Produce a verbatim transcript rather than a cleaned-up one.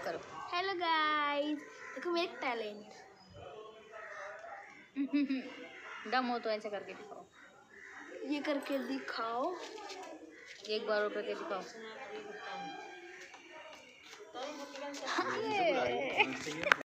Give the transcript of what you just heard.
करो। Hello guys, देखो मेरे टैलेंट। दम हो तो ऐसे करके दिखाओ, ये करके दिखाओ, एक बार और करके दिखाओ।